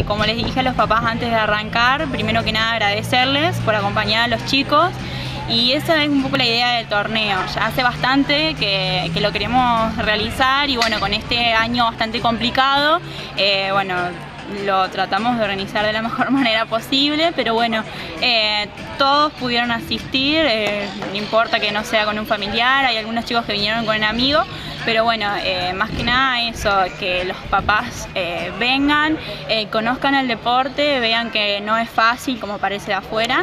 como les dije a los papás antes de arrancar, primero que nada agradecerles por acompañar a los chicos. Y esa es un poco la idea del torneo. Ya hace bastante que lo queremos realizar y bueno, con este año bastante complicado, bueno, lo tratamos de organizar de la mejor manera posible, pero bueno, todos pudieron asistir, no importa que no sea con un familiar, hay algunos chicos que vinieron con un amigo, pero bueno, más que nada eso, que los papás vengan, conozcan el deporte, vean que no es fácil como parece de afuera,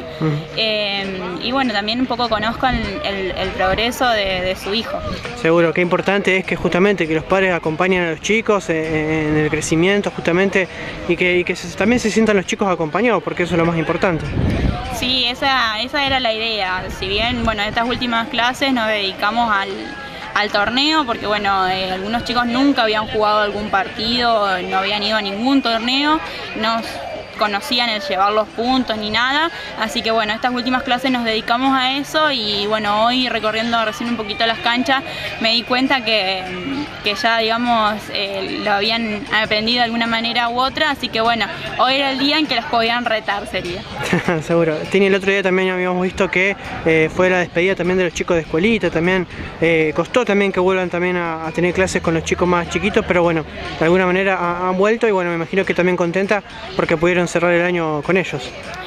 y bueno, también un poco conozcan el progreso de su hijo. Seguro, qué importante es que justamente que los padres acompañen a los chicos en el crecimiento justamente y que también se sientan los chicos acompañados, porque eso es lo más importante. Sí, esa era la idea. Si bien, bueno, estas últimas clases nos dedicamos al torneo, porque bueno, algunos chicos nunca habían jugado algún partido, no habían ido a ningún torneo, no conocían el llevar los puntos ni nada, así que bueno, estas últimas clases nos dedicamos a eso y bueno, hoy recorriendo recién un poquito las canchas me di cuenta que ya digamos lo habían aprendido de alguna manera u otra, así que bueno, hoy era el día en que los podían retar, sería. Seguro. Tini, el otro día también habíamos visto que fue la despedida también de los chicos de escuelita, también costó también que vuelvan también a tener clases con los chicos más chiquitos, pero bueno, de alguna manera han vuelto y bueno, me imagino que también contenta porque pudieron cerrar el año con ellos.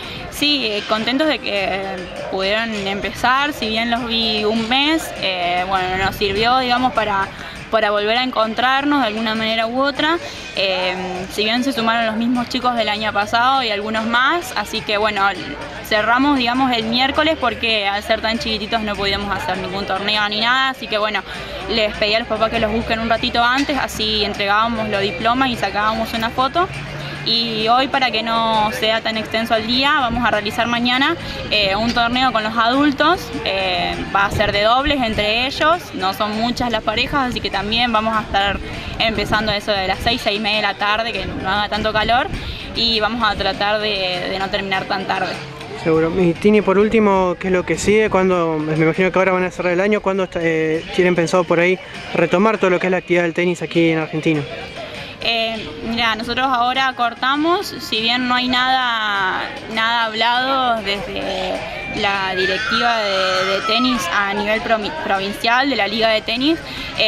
Sí, contentos de que pudieron empezar, si bien los vi un mes, bueno, nos sirvió, digamos, para volver a encontrarnos de alguna manera u otra. Si bien se sumaron los mismos chicos del año pasado y algunos más, así que bueno, cerramos, digamos, el miércoles porque al ser tan chiquititos no podíamos hacer ningún torneo ni nada, así que bueno, les pedí a los papás que los busquen un ratito antes, así entregábamos los diplomas y sacábamos una foto. Y hoy, para que no sea tan extenso el día, vamos a realizar mañana un torneo con los adultos, va a ser de dobles entre ellos, no son muchas las parejas, así que también vamos a estar empezando eso de las 6, 6:30 de la tarde, que no haga tanto calor, y vamos a tratar de no terminar tan tarde. Seguro. Y Tini, por último, ¿qué es lo que sigue? ¿Cuándo, me imagino que ahora van a cerrar el año, cuándo tienen pensado por ahí retomar todo lo que es la actividad del tenis aquí en Argentina? Mira, nosotros ahora cortamos, si bien no hay nada hablado desde la directiva de tenis a nivel provincial de la liga de tenis,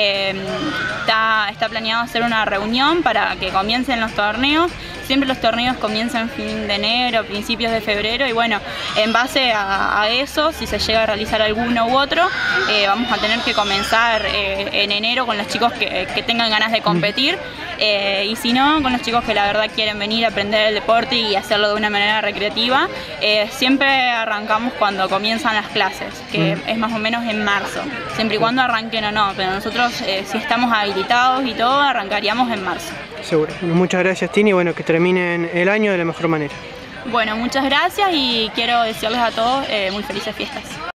está planeado hacer una reunión para que comiencen los torneos. Siempre los torneos comienzan fin de enero, principios de febrero y bueno, en base a eso, si se llega a realizar alguno u otro, vamos a tener que comenzar en enero con los chicos que tengan ganas de competir. Y si no, con los chicos que la verdad quieren venir a aprender el deporte y hacerlo de una manera recreativa, siempre arrancamos cuando comienzan las clases, que es más o menos en marzo, siempre y cuando arranquen o no, pero nosotros si estamos habilitados y todo, arrancaríamos en marzo. Seguro. Muchas gracias, Tini, bueno, que terminen el año de la mejor manera. Bueno, muchas gracias y quiero desearles a todos muy felices fiestas.